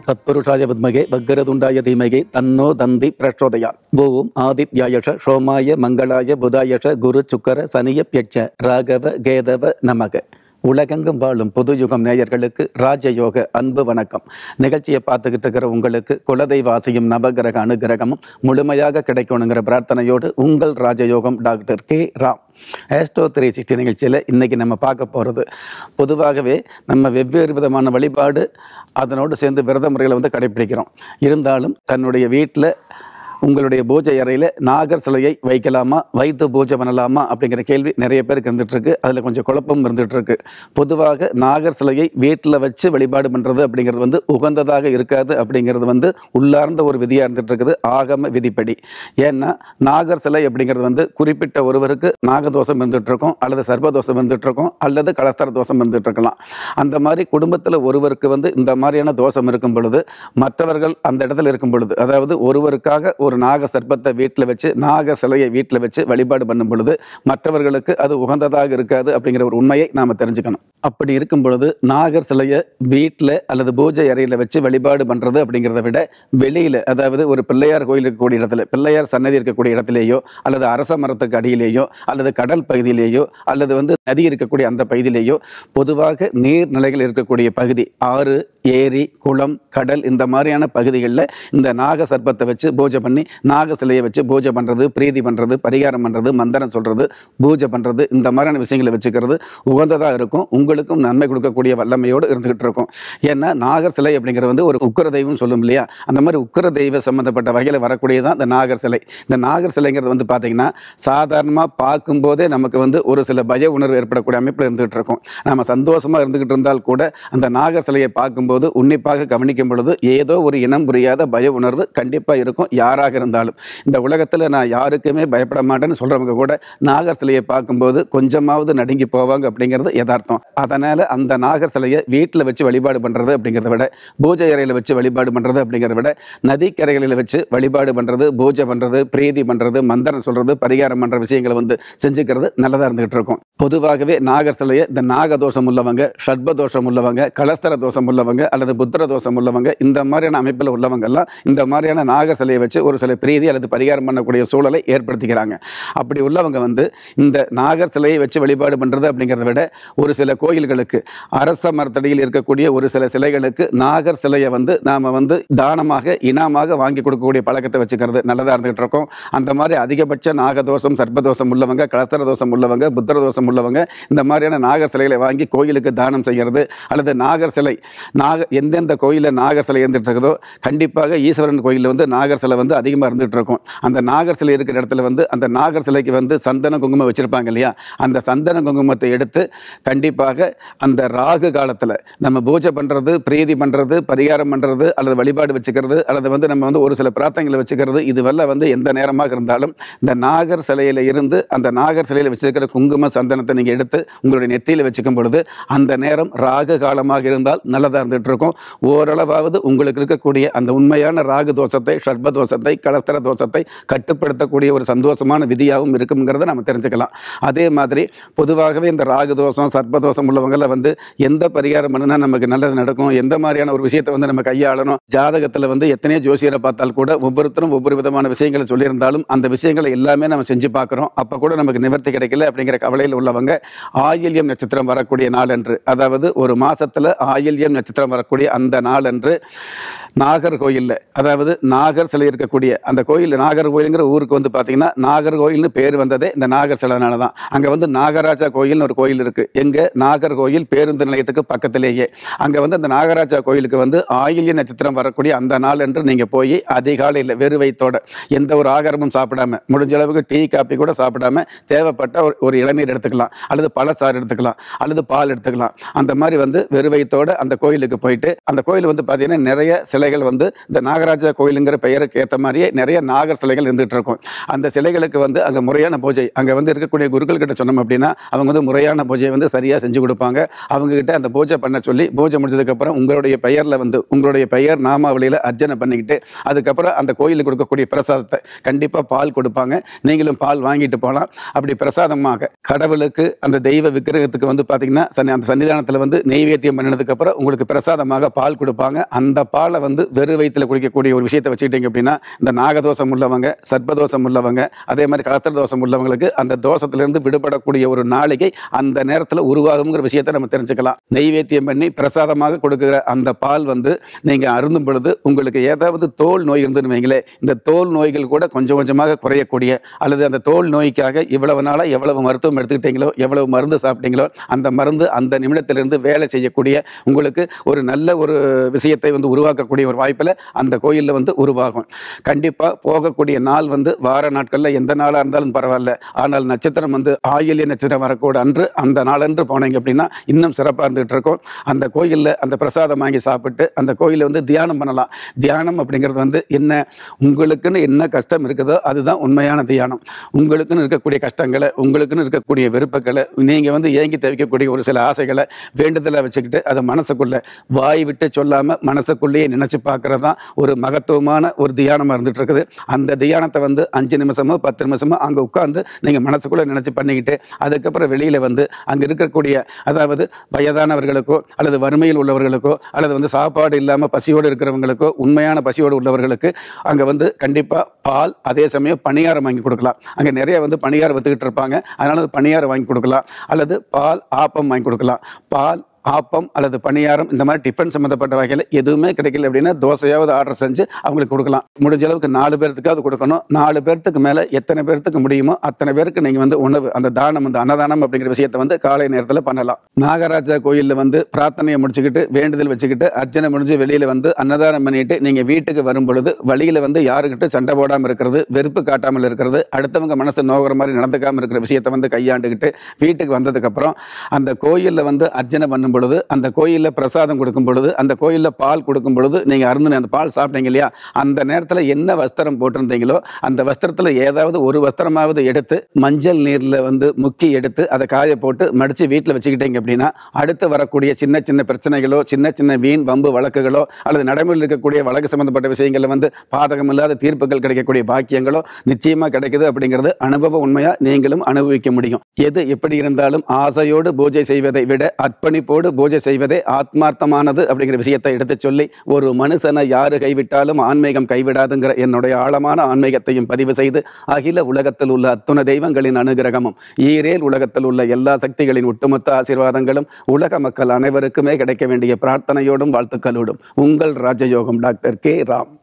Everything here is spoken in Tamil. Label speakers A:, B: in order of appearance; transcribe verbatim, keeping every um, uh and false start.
A: தத்புருஷாய வித்மகே வக்ரதுண்டாய தீமகே தன்னோ தந்தி பிரச்சோதயாத். ஓம் ஆதித்யாயஷ சோமாய மங்களாய புதாயஷ குரு சுக்கர சனியப்யட்ச ராகவ கேதவ நமக. உலகெங்கும் வாழும் புது யுகம் நேயர்களுக்கு ராஜயோக அன்பு வணக்கம். நிகழ்ச்சியை பார்த்துக்கிட்டு இருக்கிற உங்களுக்கு குலதெய்வாசியும் நவகிரக அனுகிரகமும் முழுமையாக கிடைக்கணுங்கிற பிரார்த்தனையோடு உங்கள் ராஜயோகம் doctor K Ram. Astro three sixty நிகழ்ச்சியில் இன்றைக்கி நம்ம பார்க்க போகிறது, பொதுவாகவே நம்ம வெவ்வேறு விதமான வழிபாடு அதனோடு சேர்ந்து விரத முறைகளை வந்து கடைப்பிடிக்கிறோம். இருந்தாலும் தன்னுடைய வீட்டில் உங்களுடைய பூஜை அறையில் நாகர் சிலையை வைக்கலாமா, வைத்து பூஜை பண்ணலாமா அப்படிங்கிற கேள்வி நிறைய பேருக்கு இருந்துகிட்ருக்கு. அதில் கொஞ்சம் குழப்பம் இருந்துகிட்ருக்கு. பொதுவாக நாகர் சிலையை வீட்டில் வச்சு வழிபாடு பண்ணுறது அப்படிங்கிறது வந்து உகந்ததாக இருக்காது அப்படிங்கிறது வந்து உள்ளார்ந்த ஒரு விதியாக இருந்துகிட்ருக்குது ஆகம விதிப்படி. ஏன்னா நாகர் சிலை அப்படிங்கிறது வந்து குறிப்பிட்ட ஒருவருக்கு நாகதோஷம் இருந்துகிட்ருக்கும், அல்லது சர்வதோஷம் இருந்துகிட்ருக்கும், அல்லது கலஸ்தர தோஷம் இருந்துகிட்ருக்கலாம். அந்த மாதிரி குடும்பத்தில் ஒருவருக்கு வந்து இந்த மாதிரியான தோஷம் இருக்கும் பொழுது மற்றவர்கள் அந்த இடத்துல இருக்கும் பொழுது, அதாவது ஒருவருக்காக ஒரு நாக சர்ப்பத்தை வீட்டில் வச்சு நாக சிலையை வீட்டில் வச்சு வழிபாடு பண்ணும் பொழுது மற்றவர்களுக்கு அது உகந்ததாக இருக்காது அப்படிங்கிற ஒரு உண்மையை நாம் தெரிஞ்சுக்கணும். அப்படி இருக்கும் பொழுது நாகர் சிலையை வீட்டில் அல்லது பூஜை அறையில் வச்சு வழிபாடு பண்ணுறது அப்படிங்கிறத விட வெளியில், அதாவது ஒரு பிள்ளையார் கோயில் இருக்கக்கூடிய இடத்துல, பிள்ளையார் சன்னதி இருக்கக்கூடிய இடத்துலேயோ, அல்லது அரச மரத்துக்கு அடியிலேயோ, அல்லது கடல் பகுதியிலேயோ, அல்லது வந்து நதி இருக்கக்கூடிய அந்த பகுதியிலேயோ, பொதுவாக நீர்நிலைகள் இருக்கக்கூடிய பகுதி, ஆறு, ஏரி, குளம், கடல், இந்த மாதிரியான பகுதிகளில் இந்த நாக சர்ப்பத்தை வச்சு பூஜை பண்ணி நாக சிலையை வச்சு பூஜை பண்ணுறது, பிரீதி பண்ணுறது, பரிகாரம் பண்ணுறது, மந்திரம் சொல்கிறது, பூஜை பண்ணுறது, இந்த மாதிரியான விஷயங்களை வச்சுக்கிறது உகந்ததாக இருக்கும். உங்களுக்கும் நன்மை கொடுக்கக்கூடிய வல்லமையோடு இருந்துகிட்டு இருக்கும். ஏன்னா நாகர் சிலை அப்படிங்கிறது வந்து ஒரு உக்கிர தெய்வம் சொல்லும் இல்லையா, அந்த மாதிரி உக்கிர தெய்வ சம்மந்தப்பட்ட வகையில் வரக்கூடியதான் இந்த நாகர் சிலை. இந்த நாகர் சிலைங்கிறது வந்து பார்த்திங்கன்னா சாதாரணமாக பார்க்கும்போதே நமக்கு வந்து ஒரு சில பய உணர்வு ஏற்படக்கூடிய அமைப்பில் இருந்துகிட்டு இருக்கும். நம்ம சந்தோஷமாக இருந்துகிட்டு இருந்தால் கூட அந்த நாகர் சிலையை பார்க்கும்போது உன்னிப்பாக கவனிக்கும் பொழுது ஏதோ ஒரு இனம் புரியாத பய உணர்வு கண்டிப்பாக இருக்கும். யாராக இருந்தாலும் இந்த உலகத்தில் நான் யாருக்குமே பயப்பட மாட்டேன்னு சொல்கிறவங்க கூட நாகர் சிலையை பார்க்கும்போது கொஞ்சமாவது நடுங்கி போவாங்க அப்படிங்கிறது யதார்த்தம். அதனால் அந்த நாகர் சிலையை வீட்டில் வச்சு வழிபாடு பண்ணுறது அப்படிங்கிறத விட, பூஜை அறையில் வச்சு வழிபாடு பண்ணுறது அப்படிங்கிறத விட, நதிக்கரைகளில் வச்சு வழிபாடு பண்ணுறது, பூஜை பண்ணுறது, பிரீதி பண்ணுறது, மந்திரம் சொல்கிறது, பரிகாரம் பண்ணுற விஷயங்களை வந்து செஞ்சுக்கிறது நல்லதாக இருந்துகிட்டு இருக்கும். பொதுவாகவே நாகர் சிலையை இந்த நாகதோஷம் உள்ளவங்க, ஷட்ப தோஷம் உள்ளவங்க, கலஸ்தர தோஷம் உள்ளவங்க, அல்லது புத்திர தோஷம் உள்ளவங்க, இந்த மாதிரியான அமைப்பில் உள்ளவங்கெல்லாம் இந்த மாதிரியான நாகர் சிலையை வச்சு ஒரு சில பிரீதி அல்லது பரிகாரம் பண்ணக்கூடிய சூழலை ஏற்படுத்திக்கிறாங்க. அப்படி உள்ளவங்க வந்து இந்த நாகர் சிலையை வச்சு வழிபாடு பண்ணுறது அப்படிங்கிறத விட, ஒரு சில கோயில்களுக்கு அரச மரத்தடியில் இருக்கக்கூடிய ஒரு சில சிலைகளுக்கு நாகர் சிலையை வந்து நாம் வந்து தானமாக இனாமாக வாங்கி கொடுக்கக்கூடிய பழக்கத்தை வச்சுக்கிறது நல்லதாக இருந்துகிட்டு இருக்கோம். அந்த மாதிரி அதிகபட்ச நாகதோஷம், சர்ப்பதோஷம் உள்ளவங்க, கலஸ்தர தோஷம் உள்ளவங்க, புத்திர தோஷம் உள்ளவங்க இந்த மாதிரியான நாகர் சிலைகளை வாங்கி கோயிலுக்கு தானம் செய்கிறது, அல்லது நாகர் சிலை நாக எந்தெந்த கோயிலில் நாகர் சிலை இருந்துட்டு இருக்குதோ கண்டிப்பாக ஈஸ்வரன் கோயிலில் வந்து நாகர் சிலை வந்து அதிகமாக இருந்துகிட்டு இருக்கும். அந்த நாகர் சிலை இருக்கிற இடத்துல வந்து அந்த நாகர் சிலைக்கு வந்து சந்தன குங்குமம் வச்சுருப்பாங்க இல்லையா, அந்த சந்தன குங்குமத்தை எடுத்து கண்டிப்பாக அந்த ராகு காலத்தில் நம்ம பூஜை பண்ணுறது, பிரீதி பண்ணுறது, பரிகாரம் பண்ணுறது, அல்லது வழிபாடு வச்சுக்கிறது, அல்லது வந்து நம்ம வந்து ஒரு சில பிரார்த்தனைகளை வச்சுக்கிறது, இதுவெல்லாம் வந்து எந்த நேரமாக இருந்தாலும் இந்த நாகர் சிலையில் இருந்து அந்த நாகர் சிலையில் வச்சிருக்கிற குங்கும சந்தனத்தை நீங்கள் எடுத்து உங்களுடைய நெத்தியில் வச்சுக்கும் பொழுது அந்த நேரம் ராகு காலமாக இருந்தால் நல்லதாக இருந்துகிட்டு இருக்கும். ஓரளவாவது உங்களுக்கு இருக்கக்கூடிய அந்த உண்மையான ராகு தோஷத்தை, ஷர்ப தோஷத்தை, கலஸ்தர தோஷத்தை கட்டுப்படுத்தக்கூடிய ஒரு சந்தோஷமான விதியாகவும் இருக்குங்கிறத நம்ம தெரிஞ்சுக்கலாம். அதே மாதிரி பொதுவாகவே இந்த ராகு தோஷம், சர்ப்பதோஷம் உள்ளவங்களை வந்து எந்த பரிகாரம் பண்ணினா நமக்கு நல்லது நடக்கும், எந்த மாதிரியான ஒரு விஷயத்தை வந்து நம்ம கையாளணும், ஜாதகத்தில் வந்து எத்தனையோ ஜோசியரை பார்த்தால் கூட ஒவ்வொருத்தரும் ஒவ்வொரு விதமான விஷயங்களை சொல்லியிருந்தாலும் அந்த விஷயங்களை எல்லாமே நம்ம செஞ்சு பார்க்குறோம், அப்போ கூட நமக்கு நிவர்த்தி கிடைக்கல அப்படிங்கிற கவலையில் உள்ளவங்க ஆயில்யம் நட்சத்திரம் வரக்கூடிய நாளன்று, அதாவது ஒரு மாதத்தில் ஆயில்யம் நட்சத்திரம் வரக்கூடிய அந்த நாளன்று நாகர்கோயிலில், அதாவது நாகர் சிலை இருக்கக்கூடிய அந்த கோயில், நாகர்கோயிலுங்கிற ஊருக்கு வந்து பார்த்தீங்கன்னா நாகர்கோயில்னு பேர் வந்ததே இந்த நாகர் சிலைனால தான். அங்கே வந்து நாகராஜா கோயில்னு ஒரு கோயில் இருக்குது. எங்கே? நாகர்கோயில் பேருந்து நிலையத்துக்கு பக்கத்திலேயே. அங்கே வந்து அந்த நாகராஜா கோயிலுக்கு வந்து ஆயில்ய நட்சத்திரம் வரக்கூடிய அந்த நாள் என்று நீங்கள் போய் அதிகாலையில் வெறு வயித்தோட எந்த ஒரு ஆகாரமும் சாப்பிடாம, முடிஞ்ச அளவுக்கு டீ காப்பி கூட சாப்பிடாம தேவைப்பட்ட ஒரு இளநீர் எடுத்துக்கலாம், அல்லது பழச்சாறு எடுத்துக்கலாம், அல்லது பால் எடுத்துக்கலாம். அந்த மாதிரி வந்து வெறு வயித்தோட அந்த கோயிலுக்கு போயிட்டு, அந்த கோயில் வந்து பார்த்தீங்கன்னா நிறைய சிலைகள் வந்து இந்த நாகராஜா கோயிலுங்கிற பெயருக்கு ஏற்ற மாதிரியே நிறைய நாகர் சிலைகள் இருந்துகிட்டு இருக்கும். அந்த சிலைகளுக்கு வந்து அங்கே முறையான பூஜை, அங்கே வந்து இருக்கக்கூடிய குருக்கள் கிட்ட சொன்னோம் அப்படின்னா அவங்க வந்து முறையான பூஜையை வந்து சரியாக செஞ்சு கொடுப்பாங்க. அவங்ககிட்ட அந்த பூஜை பண்ண சொல்லி பூஜை முடிஞ்சதுக்கப்புறம் உங்களுடைய பெயரில் வந்து உங்களுடைய பெயர் நாமாவளியில் அர்ச்சனை பண்ணிக்கிட்டு அதுக்கப்புறம் அந்த கோயிலுக்கு கொடுக்கக்கூடிய பிரசாதத்தை கண்டிப்பாக பால் கொடுப்பாங்க. நீங்களும் பால் வாங்கிட்டு போகலாம். அப்படி பிரசாதமாக கடவுளுக்கு அந்த தெய்வ விக்கிரகத்துக்கு வந்து பார்த்தீங்கன்னா அந்த சன்னிதானத்தில் வந்து நெய்வேத்தியம் பண்ணினதுக்கப்புறம் உங்களுக்கு பிரசாதமாக பால் கொடுப்பாங்க. அந்த பாலை வந்து வெறு வயிற்றில் குடிக்கக்கூடிய ஒரு விஷயத்தை வச்சுக்கிட்டீங்க அப்படின்னா இந்த நாகதோஷம் உள்ளவங்க, சர்ப்பதோஷம் உள்ளவங்க, அதே மாதிரி கலத்திர தோஷம் உள்ளவங்களுக்கு அந்த தோஷத்திலிருந்து விடுபடக்கூடிய ஒரு நாளிகை அந்த நேரத்தில் உருவாகுங்கிற விஷயத்தை நம்ம தெரிஞ்சுக்கலாம். நெய்வேத்தியம் பண்ணி பிரசாதமாக கொடுக்குற அந்த பால் வந்து நீங்கள் அருந்தும் பொழுது உங்களுக்கு ஏதாவது தோல் நோய் இருந்துன்னு வைங்களே, இந்த தோல் நோய்கள் கூட கொஞ்சம் கொஞ்சமாக குறையக்கூடிய அல்லது அந்த தோல் நோய்க்காக இவ்வளவு நாளாக எவ்வளவு மருத்துவம் எடுத்துக்கிட்டீங்களோ எவ்வளவு மருந்து சாப்பிட்டீங்களோ அந்த மருந்து அந்த நிமிடத்திலிருந்து வேலை செய்யக்கூடிய உங்களுக்கு ஒரு நல்ல ஒரு விஷயத்தை வந்து உருவாக்கக்கூடிய ஒரு வாய்ப்பில் அந்த கோயிலில் வந்து உருவாகும். கண்டிப்பாக போகக்கூடிய நாள் வந்து வார நாட்களில் எந்த நாளாக இருந்தாலும் பரவாயில்ல. ஆனால் நட்சத்திரம் வந்து ஆயில்ய நட்சத்திரம் வரக்கூட அன்று அந்த நாளன்று போனீங்க அப்படின்னா இன்னும் சிறப்பாக இருந்துகிட்டு இருக்கும். அந்த கோயிலில் அந்த பிரசாதம் வாங்கி சாப்பிட்டு அந்த கோயிலில் வந்து தியானம் பண்ணலாம். தியானம் அப்படிங்கிறது வந்து என்ன, உங்களுக்குன்னு என்ன கஷ்டம் இருக்குதோ அதுதான் உண்மையான தியானம். உங்களுக்குன்னு இருக்கக்கூடிய கஷ்டங்களை, உங்களுக்குன்னு இருக்கக்கூடிய விருப்பங்களை, நீங்கள் வந்து ஏங்கி தவிக்கக்கூடிய ஒரு சில ஆசைகளை வேண்டுதலை வச்சுக்கிட்டு அதை மனசுக்குள்ளே வாய் விட்டு சொல்லாமல் மனசுக்குள்ளேயே நினச்சி பார்க்குறது தான் ஒரு மகத்துவமான ஒரு தியானமாக இருந்துகிட்டு இருக்குது. அந்த தியானத்தை வந்து அஞ்சு நிமிஷமோ பத்து நிமிஷமோ அங்கே உட்காந்து நீங்கள் மனசுக்குள்ளே நினச்சி பண்ணிக்கிட்டு அதுக்கப்புறம் வெளியில் வந்து அங்கே இருக்கக்கூடிய அதாவது வயதானவர்களுக்கோ அல்லது வறுமையில் உள்ளவர்களுக்கோ அல்லது வந்து சாப்பாடு இல்லாமல் பசியோடு இருக்கிறவங்களுக்கோ உண்மையான பசியோடு உள்ளவர்களுக்கு அங்கே வந்து கண்டிப்பாக பால் அதே சமயம் பணியாரம் வாங்கி கொடுக்கலாம். அங்கே நிறைய வந்து பணியாரம் வித்துக்கிட்டு இருப்பாங்க. அதனால் பணியாரம் வாங்கி கொடுக்கலாம் அல்லது பால் ஆப்பம் வாங்கி கொடுக்கலாம். பால் ஆப்பம் அல்லது பணியாரம் இந்த மாதிரி டிஃபன் சம்மந்தப்பட்ட வகையில் எதுவுமே கிடைக்கல அப்படின்னா தோசையாவது ஆர்டர் செஞ்சு அவங்களுக்கு கொடுக்கலாம். முடிஞ்ச அளவுக்கு நாலு பேர்த்துக்காவது கொடுக்கணும். நாலு பேர்த்துக்கு மேலே எத்தனை பேர்த்துக்கு முடியுமோ அத்தனை பேருக்கு நீங்கள் வந்து உணவு அந்த தானம் அந்த அன்னதானம் அப்படிங்கிற விஷயத்தை வந்து காலை நேரத்தில் பண்ணலாம். நாகராஜா கோயிலில் வந்து பிரார்த்தனையை முடிச்சுக்கிட்டு வேண்டுதல் வச்சுக்கிட்டு அர்ச்சனை முடிஞ்சு வெளியில் வந்து அன்னதானம் பண்ணிட்டு நீங்கள் வீட்டுக்கு வரும் பொழுது வழியில் வந்து யாருக்கிட்ட சண்டை போடாமல் இருக்கிறது, வெறுப்பு காட்டாமல் இருக்கிறது, அடுத்தவங்க மனசு நோகிற மாதிரி நடந்துக்காமல் இருக்கிற விஷயத்தை வந்து கையாண்டுக்கிட்டு வீட்டுக்கு வந்ததுக்கப்புறம் அந்த கோயிலில் வந்து அர்ச்சனை பண்ணும் பொழுது அந்த கோயிலில் பிரசாதம் கொடுக்கும் பொழுது அந்த கோயிலில் பால் கொடுக்கும் பொழுது நீங்கள் அருந்தின அந்த பால் சாப்பிட்டீங்க இல்லையா, அந்த நேரத்தில் என்ன வஸ்திரம் போட்டிருந்தீங்களோ அந்த வஸ்திரத்தில் ஏதாவது ஒரு வஸ்திரமாவது எடுத்து மஞ்சள் நீரில் வந்து முக்கி எடுத்து அதை காய போட்டு மடித்து வீட்டில் வச்சுக்கிட்டீங்க அப்படின்னா அடுத்து வரக்கூடிய சின்ன சின்ன பிரச்சனைகளோ சின்ன சின்ன வீண் வம்பு வழக்குகளோ அல்லது நடைமுறையில் இருக்கக்கூடிய வழக்கு சம்பந்தப்பட்ட விஷயங்களில் வந்து பாதகம் இல்லாத தீர்ப்புகள் கிடைக்கக்கூடிய பாக்கியங்களோ நிச்சயமாக கிடைக்குது. அப்படிங்கிறது அனுபவ உண்மையாக நீங்களும் அனுபவிக்க முடியும். எது எப்படி இருந்தாலும் ஆசையோடு பூஜை செய்வதை விட அர்ப்பணிப்போடு பூஜை செய்வதே ஆத்மார்த்தமானது அப்படிங்கிற விஷயத்தை எடுத்து சொல்லி ஒரு மனுஷனை யாரு கைவிட்டாலும் ஆன்மீகம் கைவிடாதுங்கிற என்னுடைய ஆழமான ஆன்மீகத்தையும் பதிவு செய்து அகில உலகத்தில் உள்ள அத்துணை தெய்வங்களின் அனுகிரகமும் ஈரேல் உலகத்தில் உள்ள எல்லா சக்திகளின் ஒட்டுமொத்த ஆசீர்வாதங்களும் உலக மக்கள் அனைவருக்குமே கிடைக்க வேண்டிய பிரார்த்தனையோடும் வாழ்த்துக்களோடும் உங்கள் ராஜயோகம் டாக்டர் கே ராம்.